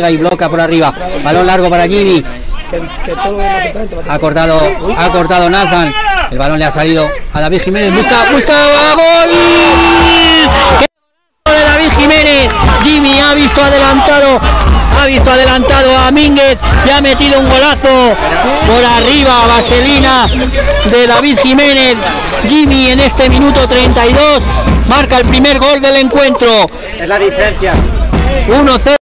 y bloca por arriba. Balón largo para Jimmy. Ha cortado Nathan. El balón le ha salido a David Jiménez. Busca gol. ¡Qué gol de David Jiménez! Jimmy ha visto adelantado a Mínguez y ha metido un golazo por arriba. Vaselina de David Jiménez. Jimmy en este minuto 32 marca el primer gol del encuentro. Es la diferencia. 1-0.